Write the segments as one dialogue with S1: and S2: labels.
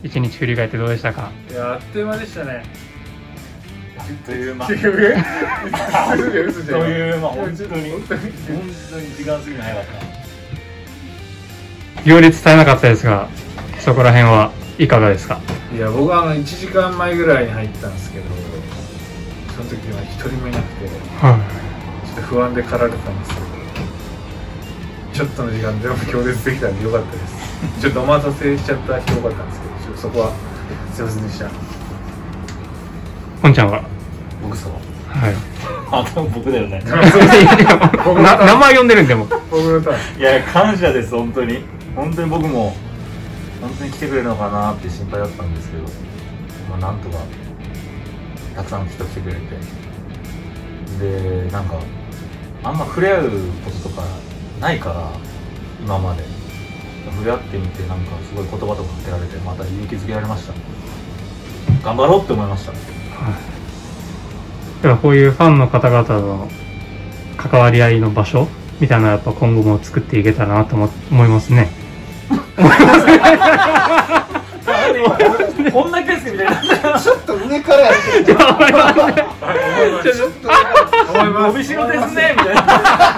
S1: 一日振り返ってどうでしたか？
S2: いや、あっという間でしたね。
S3: あっという間。
S2: という
S3: 間、本当に時間過ぎるの早かった。
S1: 行列絶えなかったですが、そこら辺はいかがですか？
S2: いや、僕は1時間前ぐらいに入ったんですけど、その時は一人もいなくて、ちょっと不安で駆られてたんですけど、ちょっとの時間でも行列できたんでよかったです。ちょっとお待たせしちゃった人多かったんですけど、ちょっとそこはすいませんでした。
S1: ポンちゃんは？
S3: 僕そう。
S1: はい。
S3: あ、多分僕だよね。
S1: 名前呼んでるんでも。
S2: 僕のターン。
S3: いや、感謝です、本当に。本当に僕も、本当に来てくれるのかなって心配だったんですけど、まあ、なんとか、たくさん人来てくれて。で、なんか、あんま触れ合うこととかないから、今まで。触れ合ってみて、なんかすごい言葉とかかけられて、また勇気づけられました。頑張ろうって思いました。
S1: ではこういうファンの方々の関わり合いの場所みたいなのはやっぱ今後も作っていけたらなと思いますね。
S3: こんなケースみたいな。
S4: ちょっと上からやってる。
S2: ちょっと
S3: 伸びしろですねみたいな。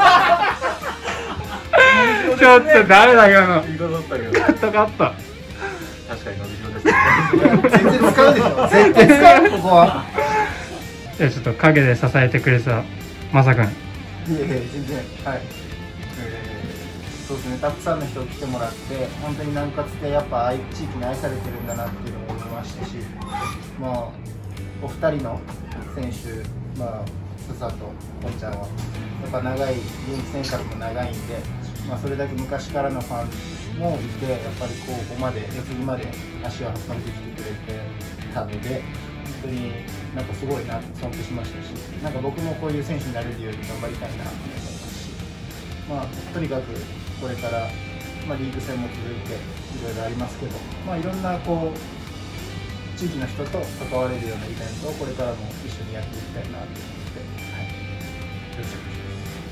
S1: ちょっと誰だよの。
S3: 言い方だったけど。
S1: カットカット。
S3: 確かに伸びしろですね。
S4: 全然使うでしょ。絶対使う、ここは。
S1: じゃあちょっと陰で支えてくれたまさくん。
S4: いえいえ、全然、はい。そうですね、たくさんの人来てもらって、本当に南葛ってやっぱ地域に愛されてるんだなっていうのも思いましたし、まあ、お二人の選手、まあ、笹とポンちゃんは、やっぱ長い、現役生活も長いんで、まあ、それだけ昔からのファンもいて、やっぱりここまで、四つ木まで足を運んできてくれてたので、本当になんかすごいなって尊敬しましたし、なんか僕もこういう選手になれるように頑張りたいなと思いますし、まあ、とにかくこれから、まあ、リーグ戦も続いていろいろありますけど、まあ、いろんなこう地域の人と関われるようなイベントをこれからも一緒にやっていきたいなと思って、はい、よろしくお願いし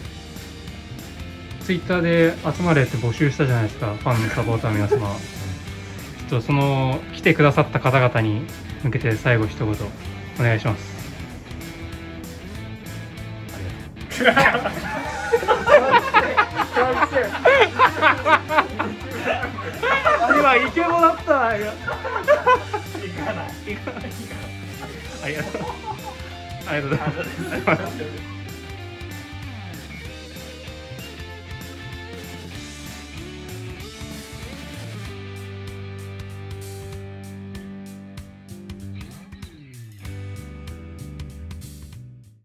S4: ます。
S1: ツイッターで集まれって募集したじゃないですか、ファンのサポーターの皆様。ちょっとその来てくださった方々に向けて最後一言お願いします。今イケボだった。ありがとうございます。